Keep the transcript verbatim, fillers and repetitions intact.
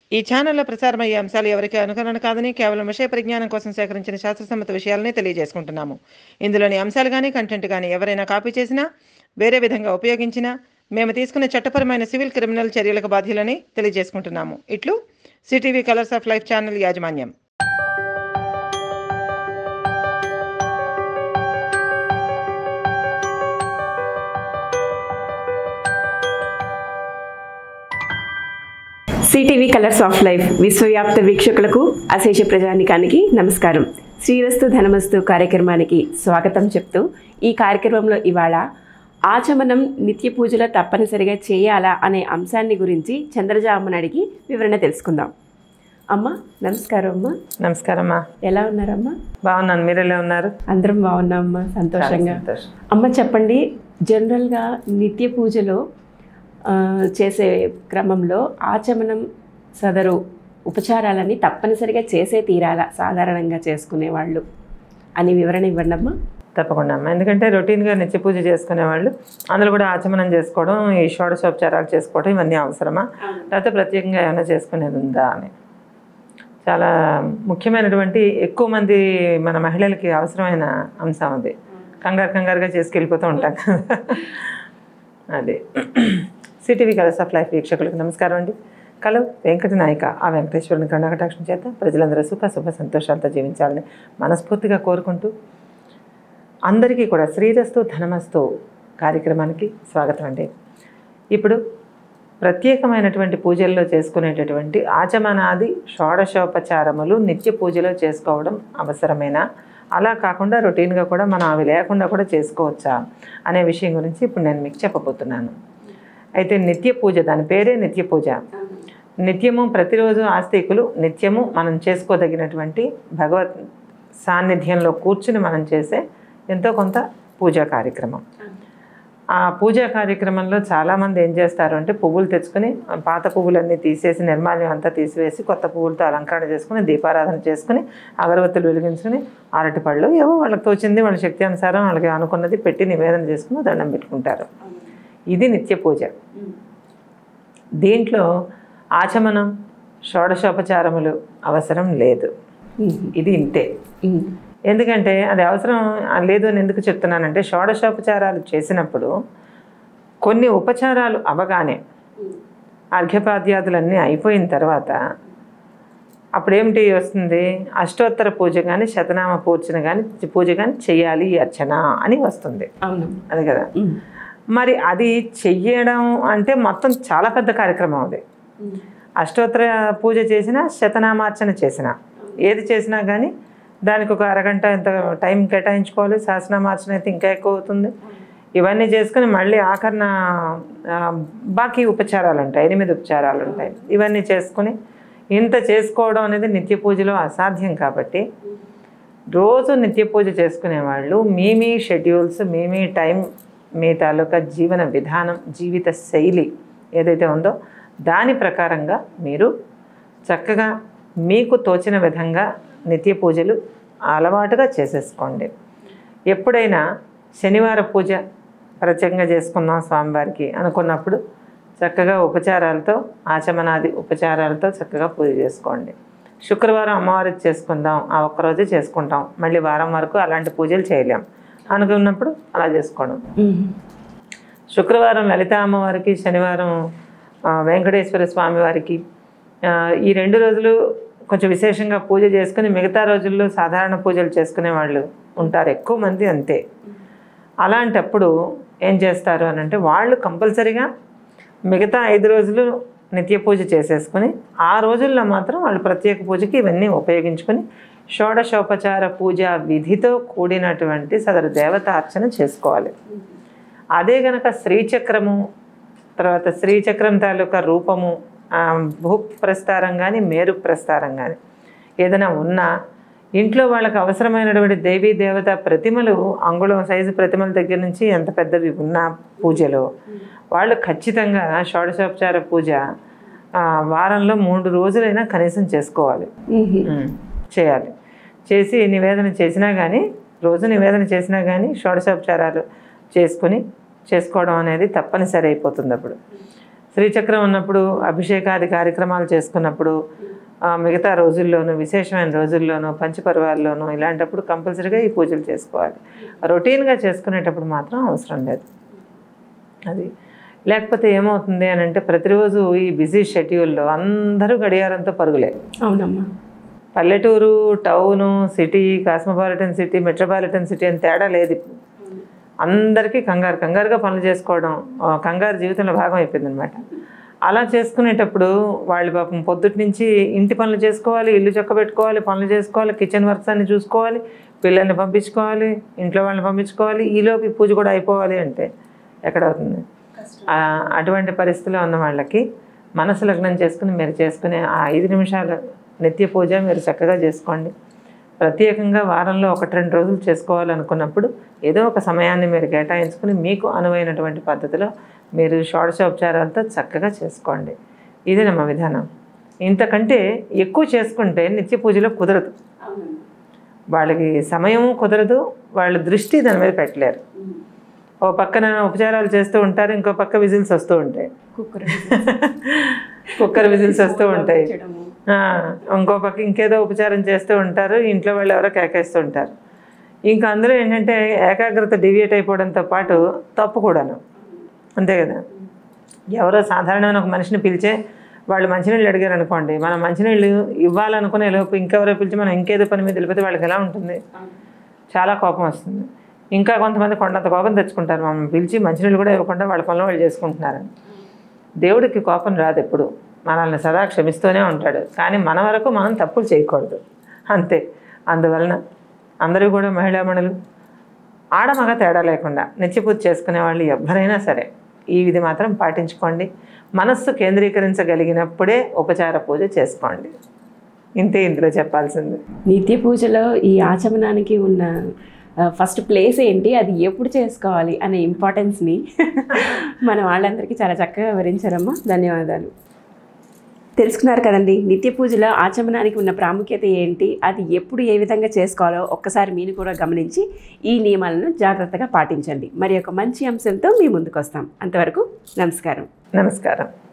ఈ ఛానల్లో ప్రసారమయ్యే అంశాలు ఎవరికీ అనుకరణ కాదని కేవలం విషయ పరిజ్ఞానం కోసం సేకరించిన శాస్త్రసమ్మత విషయాలనే తెలియజేసుకుంటున్నాము. ఇందులోని అంశాలు గానీ, కంటెంట్ గానీ ఎవరైనా కాపీ చేసినా, వేరే విధంగా ఉపయోగించినా మేము తీసుకునే చట్టపరమైన సివిల్, క్రిమినల్ చర్యలకు బాధ్యులని తెలియజేసుకుంటున్నాము. ఇట్లు CTV colours of life channel యాజమాన్యం. సిటీవీ కలర్స్ ఆఫ్ లైఫ్ విశ్వవ్యాప్త వీక్షకులకు, అశేష ప్రజానికానికి నమస్కారం. శ్రీరస్తు ధనమస్తు కార్యక్రమానికి స్వాగతం చెప్తూ ఈ కార్యక్రమంలో ఇవాళ ఆచమనం నిత్య పూజలో తప్పనిసరిగా చేయాలా అనే అంశాన్ని గురించి చంద్రజ అమ్మని అడిగి వివరణ తెలుసుకుందాం. అమ్మ నమస్కారం. అమ్మ నమస్కారం అమ్మా. ఎలా ఉన్నారమ్మా? బాగున్నాను, మీరు ఎలా ఉన్నారు? అందరం బాగున్నామమ్మా, సంతోషంగా. అమ్మ చెప్పండి, జనరల్గా నిత్య పూజలో చేసే క్రమంలో ఆచమనం సదరు ఉపచారాలని తప్పనిసరిగా చేసే తీరాలా సాధారణంగా చేసుకునేవాళ్ళు అని వివరణ ఇవ్వండి అమ్మా. తప్పకుండా అమ్మా. ఎందుకంటే రొటీన్గా నిత్య పూజ చేసుకునేవాళ్ళు అందులో కూడా ఆచమనం చేసుకోవడం, ఈ షోడశోపచారాలు చేసుకోవడం ఇవన్నీ అవసరమా, లేకపోతే ప్రత్యేకంగా ఏమైనా చేసుకునేది ఉందా అని చాలా ముఖ్యమైనటువంటి, ఎక్కువ మంది మన మహిళలకి అవసరమైన అంశం అది. కంగారు కంగారుగా చేసుకెళ్ళిపోతూ ఉంటాం కదా. అదే సిటీవీ కలర్స్ ఆఫ్ లైఫ్ వీక్షకులకు నమస్కారం అండి. కలో వెంకట నాయక ఆ వెంకటేశ్వరుని కరుణాకటాక్షం చేత ప్రజలందరూ సుఖ శుభ సంతోషాలతో జీవించాలని మనస్ఫూర్తిగా కోరుకుంటూ అందరికీ కూడా శ్రీరస్తు ధనమస్తు కార్యక్రమానికి స్వాగతం అండి. ఇప్పుడు ప్రత్యేకమైనటువంటి పూజల్లో చేసుకునేటటువంటి ఆచమనాది షోడశోపచారములు నిత్య పూజలో చేసుకోవడం అవసరమేనా, అలా కాకుండా రొటీన్గా కూడా మనం అవి లేకుండా కూడా చేసుకోవచ్చా అనే విషయం గురించి ఇప్పుడు నేను మీకు చెప్పబోతున్నాను. అయితే నిత్య పూజ, దాని పేరే నిత్య పూజ. నిత్యము ప్రతిరోజు ఆస్తికులు నిత్యము మనం చేసుకోదగినటువంటి భగవత్ సాన్నిధ్యంలో కూర్చుని మనం చేసే ఎంతో కొంత పూజా కార్యక్రమం. ఆ పూజా కార్యక్రమంలో చాలామంది ఏం చేస్తారు అంటే పువ్వులు తెచ్చుకొని పాత పువ్వులన్నీ తీసేసి నిర్మాల్యం అంతా తీసివేసి కొత్త పువ్వులతో అలంకరణ చేసుకుని దీపారాధన చేసుకుని అగరవత్తులు వెలిగించుకుని అరటిపళ్ళు ఏవో వాళ్ళకి తోచింది వాళ్ళ శక్తి అనుసారం వాళ్ళకి అనుకున్నది పెట్టి నివేదన చేసుకుని దండం పెట్టుకుంటారు. ఇది నిత్య పూజ. దీంట్లో ఆచమనం షోడశోపచారములు అవసరం లేదు. ఇది ఇంతే. ఎందుకంటే అది అవసరం లేదు అని ఎందుకు చెప్తున్నానంటే, షోడశోపచారాలు చేసినప్పుడు కొన్ని ఉపచారాలు అవగానే అర్ఘ్యపాద్యాదులన్నీ అయిపోయిన తర్వాత అప్పుడేమిటి వస్తుంది, అష్టోత్తర పూజ కానీ శతనామ పూజన కానీ పూజ కానీ చెయ్యాలి అర్చన అని వస్తుంది. అవును, అది కదా. మరి అది చెయ్యడం అంటే మొత్తం చాలా పెద్ద కార్యక్రమం. అది అష్టోత్తర పూజ చేసినా శతనామార్చన చేసినా ఏది చేసినా కానీ దానికి ఒక అరగంట ఎంత టైం కేటాయించుకోవాలి. సహస్రనామార్చన అయితే ఇంకా ఎక్కువ అవుతుంది. ఇవన్నీ చేసుకుని మళ్ళీ ఆఖరణ బాకీ ఉపచారాలు ఉంటాయి, ఎనిమిది ఉపచారాలు ఉంటాయి. ఇవన్నీ చేసుకుని ఇంత చేసుకోవడం అనేది నిత్య పూజలో అసాధ్యం. కాబట్టి రోజు నిత్య పూజ చేసుకునే వాళ్ళు మీ మీ షెడ్యూల్స్, మీ మీ టైం, మీ తాలూకా జీవన విధానం, జీవిత శైలి ఏదైతే ఉందో దాని ప్రకారంగా మీరు చక్కగా మీకు తోచిన విధంగా నిత్య పూజలు అలవాటుగా చేసేసుకోండి. ఎప్పుడైనా శనివార పూజ ప్రత్యేకంగా చేసుకుందాం స్వామివారికి అనుకున్నప్పుడు చక్కగా ఉపచారాలతో, ఆచమనాది ఉపచారాలతో చక్కగా పూజ చేసుకోండి. శుక్రవారం అమ్మవారికి చేసుకుందాం, ఆ ఒక్కరోజే చేసుకుంటాం, మళ్ళీ వారం వరకు అలాంటి పూజలు చేయలేం అనుకున్నప్పుడు అలా చేసుకోవడం. శుక్రవారం లలిత అమ్మవారికి, శనివారం వెంకటేశ్వర స్వామి వారికి ఈ రెండు రోజులు కొంచెం విశేషంగా పూజ చేసుకుని మిగతా రోజుల్లో సాధారణ పూజలు చేసుకునే వాళ్ళు ఉంటారు, ఎక్కువ మంది అంతే. అలాంటప్పుడు ఏం చేస్తారు అని అంటే, వాళ్ళు కంపల్సరీగా మిగతా ఐదు రోజులు నిత్య పూజ చేసేసుకుని ఆ రోజుల్లో మాత్రం వాళ్ళు ప్రత్యేక పూజకి ఇవన్నీ ఉపయోగించుకొని షోడశోపచార పూజ విధితో కూడినటువంటి సదరు దేవతార్చన చేసుకోవాలి. అదే గనక శ్రీచక్రము, తర్వాత శ్రీచక్రం తాలూకా రూపము, భూ ప్రస్తారం కానీ మేరు ప్రస్తారం కానీ ఏదైనా ఉన్నా ఇంట్లో వాళ్ళకి అవసరమైనటువంటి దేవీ దేవత ప్రతిమలు, అంగుళం సైజు ప్రతిమల దగ్గర నుంచి ఎంత పెద్దవి ఉన్న పూజలో వాళ్ళు ఖచ్చితంగా షోడశోపచార పూజ వారంలో మూడు రోజులైనా కనీసం చేసుకోవాలి, చేయాలి. చేసి నివేదన చేసినా కానీ, రోజు నివేదన చేసినా కానీ షోడశోపచారాలు చేసుకుని చేసుకోవడం అనేది తప్పనిసరి అయిపోతుంది. అప్పుడు శ్రీచక్రం ఉన్నప్పుడు అభిషేకాది కార్యక్రమాలు చేసుకున్నప్పుడు మిగతా రోజుల్లోనూ విశేషమైన రోజుల్లోనూ పంచపర్వాల్లోనూ ఇలాంటప్పుడు కంపల్సరీగా ఈ పూజలు చేసుకోవాలి. రొటీన్గా చేసుకునేటప్పుడు మాత్రం అవసరం లేదు. అది లేకపోతే ఏమవుతుంది అని అంటే ప్రతిరోజు ఈ బిజీ షెడ్యూల్లో అందరూ గడియారంతో పరుగులే. అవునమ్మా. పల్లెటూరు, town, city, cosmopolitan city, metropolitan city అని తేడా లేదు. ఇప్పుడు అందరికీ కంగారు కంగారుగా పనులు చేసుకోవడం కంగారు జీవితంలో భాగం అయిపోయింది అనమాట. అలా చేసుకునేటప్పుడు వాళ్ళు పాపం పొద్దుటి నుంచి ఇంటి పనులు చేసుకోవాలి, ఇల్లు చక్కబెట్టుకోవాలి, పనులు చేసుకోవాలి, కిచెన్ వర్క్స్ అన్ని చూసుకోవాలి, పిల్లల్ని పంపించుకోవాలి, ఇంట్లో వాళ్ళని పంపించుకోవాలి, ఈలోపు పూజ కూడా అయిపోవాలి అంటే ఎక్కడవుతుంది? అటువంటి పరిస్థితిలో ఉన్న వాళ్ళకి మనసు లగ్నం చేసుకుని మీరు చేసుకునే ఆ ఐదు నిమిషాల నిత్య పూజ మీరు చక్కగా చేసుకోండి. ప్రత్యేకంగా వారంలో ఒకటి రెండు రోజులు చేసుకోవాలనుకున్నప్పుడు ఏదో ఒక సమయాన్ని మీరు కేటాయించుకుని మీకు అనువైనటువంటి పద్ధతిలో మీరు షోడశోపచారాలతో చక్కగా చేసుకోండి. ఇది నమ్మ విధానం. ఇంతకంటే ఎక్కువ చేసుకుంటే నిత్య పూజలో కుదరదు. వాళ్ళకి సమయం కుదరదు, వాళ్ళ దృష్టి దాని మీద పెట్టలేరు. ఓ పక్కన ఉపచారాలు చేస్తూ ఉంటారు, ఇంకో పక్క విజిల్స్ వస్తూ ఉంటాయి, కుక్కర్ విజిల్స్ వస్తూ ఉంటాయి, ఇంకో పక్క ఇంకేదో ఉపచారం చేస్తూ ఉంటారు, ఇంట్లో వాళ్ళు ఎవరో కేకేస్తూ ఉంటారు. ఇంకా అందులో ఏంటంటే ఏకాగ్రత డివియేట్ అయిపోవడంతో పాటు తప్పు కూడాను, అంతే కదా. ఎవరో సాధారణమైన ఒక మనిషిని పిలిచే వాళ్ళు మంచినీళ్ళు అడిగారు అనుకోండి, మనం మంచినీళ్ళు ఇవ్వాలనుకునే లోపు ఇంకెవరో పిలిచి మనం ఇంకేదో పని మీద వెళ్ళిపోతే వాళ్ళకి ఎలా ఉంటుంది? చాలా కోపం వస్తుంది. ఇంకా కొంతమంది కొండంత కోపం తెచ్చుకుంటారు, మమ్మల్ని పిలిచి మంచినీళ్ళు కూడా ఇవ్వకుండా వాళ్ళ పనులు వాళ్ళు చేసుకుంటున్నారని. దేవుడికి కోపం రాదు, ఎప్పుడు మనల్ని సదా క్షమిస్తూనే ఉంటాడు. కానీ మన వరకు మనం తప్పులు చేయకూడదు, అంతే. అందువలన అందరూ కూడా మహిళామణులు ఆడమగ తేడా లేకుండా నిత్యపూజ చేసుకునే వాళ్ళు ఎవరైనా సరే ఈ విధి మాత్రం పాటించుకోండి. మనస్సు కేంద్రీకరించగలిగినప్పుడే ఉపచార పూజ చేసుకోండి. ఇంతే ఇందులో చెప్పాల్సింది. నిత్య పూజలో ఈ ఆచమనానికి ఉన్న ఫస్ట్ ప్లేస్ ఏంటి, అది ఎప్పుడు చేసుకోవాలి అనే ఇంపార్టెన్స్ని మన వాళ్ళందరికీ చాలా చక్కగా వివరించారమ్మా. ధన్యవాదాలు. తెలుసుకున్నారు కదండి, నిత్య పూజలో ఆచమనానికి ఉన్న ప్రాముఖ్యత ఏంటి, అది ఎప్పుడు ఏ విధంగా చేసుకోవాలో ఒక్కసారి మీరు కూడా గమనించి ఈ నియమాలను జాగ్రత్తగా పాటించండి. మరి ఒక మంచి అంశంతో మీ ముందుకు వస్తాం. అంతవరకు నమస్కారం. నమస్కారం.